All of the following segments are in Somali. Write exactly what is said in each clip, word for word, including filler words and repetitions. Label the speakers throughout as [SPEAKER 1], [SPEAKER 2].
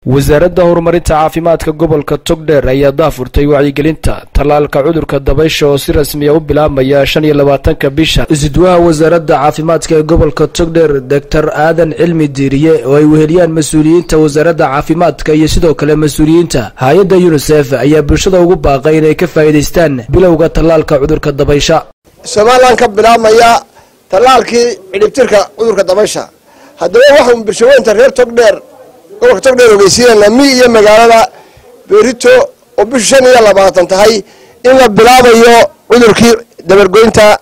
[SPEAKER 1] wasaaradda horumarinta caafimaadka gobolka Togdheer ayaa daafurtay wacyigelinta talaalka cudurka dabaysha oo si rasmi ah u bilaabmaya shan iyo labaatanka bisha. Isduwaha wasaaradda caafimaadka ee gobolka Togdheer Doctor Aadan Cilmi Diiriye oo ay weheliyaan mas'uuliyiinta wasaaradda caafimaadka iyo sidoo kale mas'uuliyiinta hay'adda UNICEF ayaa bulshada ugu baaqay inay ka faa'iideystaan bilowga talaalka cudurka dabaysha.
[SPEAKER 2] Soomaaliland ka bilaabmaya talaalkii ciribtirka cudurka dabaysha. Haddaba waxaan bulshooyinka reer Togdheer gobolka Togdheer ogeysiinayna mi iyo magaalada Berito oo bisha shan iyo labaatan tahay in la bilaabayo cudurkii dabargoynta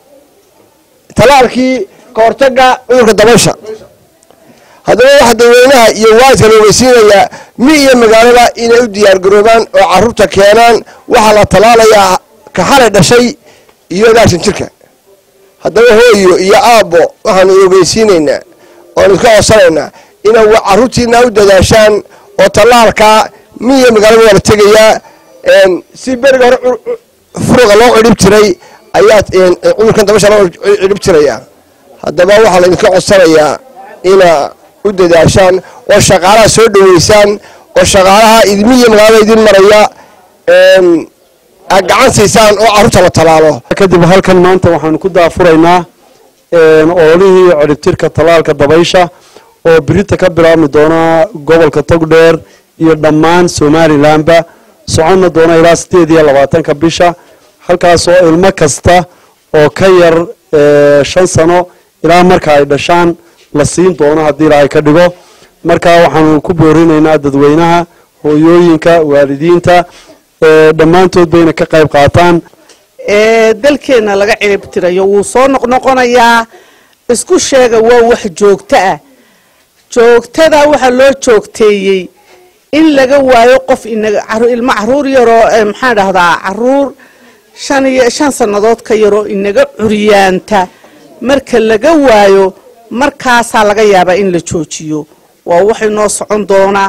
[SPEAKER 2] talaalkii ka hortagga cudurka dabaysha. haddaba waxa dadweynaha iyo waalidka la ogeysiinaya mi iyo magaalada inay u diyaar garoobaan oo carruurta keenaan waxa la talaalayaa ka xalay dhashay iyo daashan jirka. haddaba hooyo iyo aabbo waxaan ogeysiinaynaa oo iska codsanaynaa inay carruurtiina u dadaashaan oo talaalka miya magaalada wada tagaya een si bariga hore furuqa loo cirib tiray ayaa cudurkan dabaysha loo cirib tiraya. haddaba waxa la iska codsanayaa ina u dadaashaan oo shaqaalaha soo dhaweysaan oo shaqaalaha idmiya magaalada idin maraya een gacan siisaan oo carruurta la talaalo.
[SPEAKER 3] kadib halkan maanta waxaan ku daafuraynaa een ololihii ciribtirka talaalka dabaysha oo Berito ka bilaabmi doona gobolka Togdheer iyo dhammaan Somaliland ba socon doona ilaa sideed iyo labaatanka bisha. halkaas oo ilmo kasta oo ka yar shan sano ilaa marka ay dhashaan la siin doono haddii Ilaahay ka dhigo. marka waxaan ku boorinaynaa dadweynaha hooyooyinka waalidiinta dhammaantood bayna ka qayb qaataan.
[SPEAKER 4] ee dalkeena laga ciribtirayo wuu soo noqnoqonayaa isku sheega waa wax joogto ah joogtada waxa loo joogteeyay in laga waayo qof inaga ilmo caruur yaro maxaa dhahdaa caruur shan iyo shan sanadood ka yaro inaga curiyaanta marka laga waayo markaas laga yaabaa in la joojiyo. waa wax inoo socon doona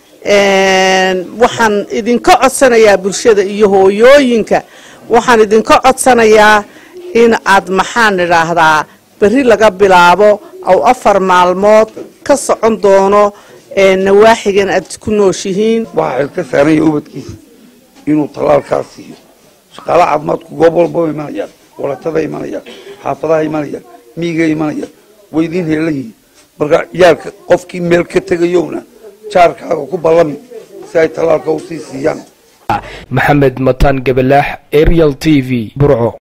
[SPEAKER 4] een waxaan idinka codsanayaa bulshada iyo hooyooyinka waxaan idinka codsanayaa in aad maxaan idhaahdaa bari laga bilaabo aw afar maalmood ka socon doono ee nawaaxigan aad ku nooshihiin.
[SPEAKER 5] waxa ka saaran yahay ubadkiisa inuu talaalkaas siiyo shaqaalaha caafimaadku goob walba imanayaan walatada imanayaan xaafadaha imanayaan miyiga imanayaan weydiin heelayiin marka yaalka qofkii meel ka tagayowna jaarkaaga ku ballami si ay talaalka u sii siiyaan.
[SPEAKER 1] Maxamed Matan Gabalaax, Ariel T V, Burco.